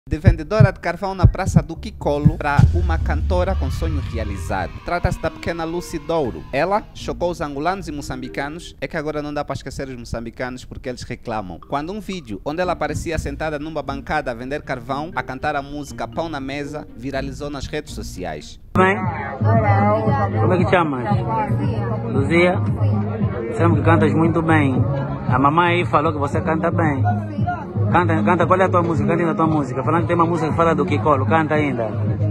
De vendedora de carvão na Praça do Quicolo para uma cantora com sonho realizado. Trata-se da pequena Lucy Douro. Ela chocou os angolanos e moçambicanos. É que agora não dá para esquecer os moçambicanos porque eles reclamam. Quando um vídeo onde ela aparecia sentada numa bancada a vender carvão, a cantar a música Pão na Mesa, viralizou nas redes sociais. Bem? Como é que te chamas? Luzia? Sempre que cantas muito bem. A mamãe aí falou que você canta bem. Canta, qual é a tua música? Canta ainda a tua música. Falando que tem uma música que fala do Quicolo, canta ainda.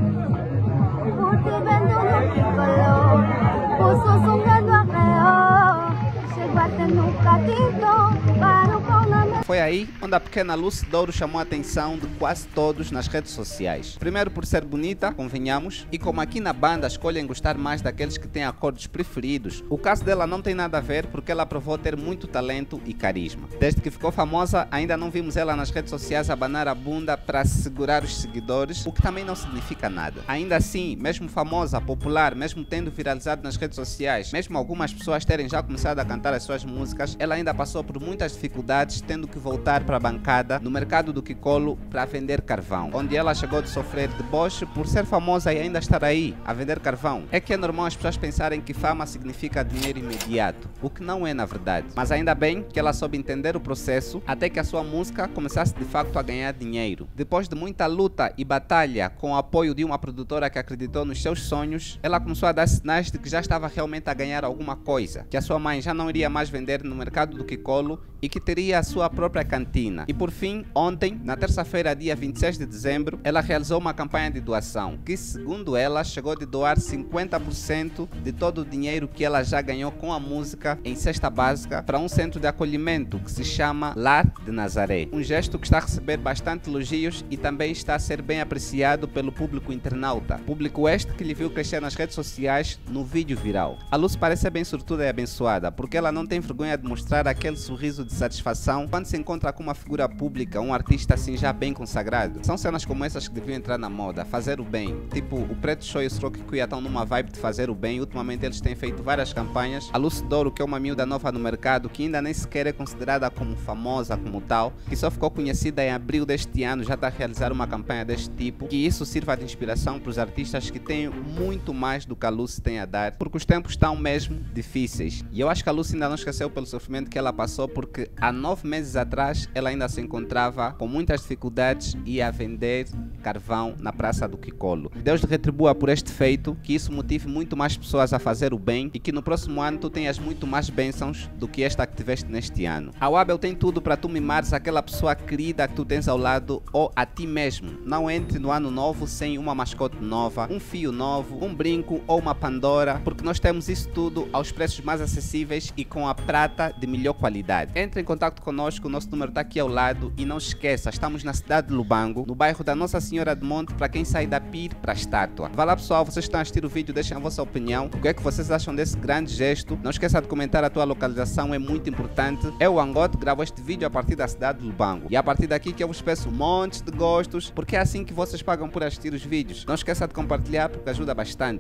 Foi aí onde a pequena Lucy Douro chamou a atenção de quase todos nas redes sociais. Primeiro por ser bonita, convenhamos, e como aqui na banda escolhem gostar mais daqueles que têm acordes preferidos, o caso dela não tem nada a ver porque ela provou ter muito talento e carisma. Desde que ficou famosa, ainda não vimos ela nas redes sociais abanar a bunda para segurar os seguidores, o que também não significa nada. Ainda assim, mesmo famosa, popular, mesmo tendo viralizado nas redes sociais, mesmo algumas pessoas terem já começado a cantar as suas músicas, ela ainda passou por muitas dificuldades, tendo que voltar para a bancada no mercado do Quicolo para vender carvão, onde ela chegou de sofrer deboche por ser famosa e ainda estar aí a vender carvão. É que é normal as pessoas pensarem que fama significa dinheiro imediato, o que não é na verdade. Mas ainda bem que ela soube entender o processo até que a sua música começasse de facto a ganhar dinheiro. Depois de muita luta e batalha com o apoio de uma produtora que acreditou nos seus sonhos, ela começou a dar sinais de que já estava realmente a ganhar alguma coisa, que a sua mãe já não iria mais vender no mercado do Quicolo e que teria a sua própria cantina. E por fim, ontem, na terça-feira, dia 26 de dezembro, ela realizou uma campanha de doação, que segundo ela, chegou de doar 50% de todo o dinheiro que ela já ganhou com a música em cesta básica para um centro de acolhimento que se chama Lar de Nazaré. Um gesto que está a receber bastante elogios e também está a ser bem apreciado pelo público internauta. Público este que lhe viu crescer nas redes sociais no vídeo viral. A Luz parece bem sortuda e abençoada, porque ela não tem vergonha de mostrar aquele sorriso de satisfação quando se encontra com uma figura pública, um artista assim já bem consagrado. São cenas como essas que deviam entrar na moda, fazer o bem. Tipo, o Preto Show e o Stroke Queer estão numa vibe de fazer o bem e ultimamente eles têm feito várias campanhas. A Lucy Douro, que é uma miúda nova no mercado, que ainda nem sequer é considerada como famosa como tal, que só ficou conhecida em abril deste ano, já está a realizar uma campanha deste tipo, que isso sirva de inspiração para os artistas que têm muito mais do que a Lucy tem a dar, porque os tempos estão mesmo difíceis. E eu acho que a Lucy ainda não esqueceu pelo sofrimento que ela passou, porque há 9 meses atrás ela ainda se encontrava com muitas dificuldades e a vender carvão na Praça do Quicolo. Deus lhe retribua por este feito, que isso motive muito mais pessoas a fazer o bem e que no próximo ano tu tenhas muito mais bênçãos do que esta que tiveste neste ano. A Wabel tem tudo para tu mimares aquela pessoa querida que tu tens ao lado ou a ti mesmo. Não entre no ano novo sem uma mascote nova, um fio novo, um brinco ou uma Pandora, porque nós temos isso tudo aos preços mais acessíveis e com a prata de melhor qualidade. Entre em contato conosco, o nosso número está aqui ao lado e não esqueça, estamos na cidade de Lubango, no bairro da Nossa Senhora de Monte, para quem sai da PIR para a estátua. Vá lá pessoal, vocês estão a assistir o vídeo, deixem a vossa opinião, o que é que vocês acham desse grande gesto. Não esqueça de comentar a tua localização, é muito importante. Eu, Angote, gravo este vídeo a partir da cidade de Lubango e a partir daqui que eu vos peço um monte de gostos, porque é assim que vocês pagam por assistir os vídeos. Não esqueça de compartilhar porque ajuda bastante.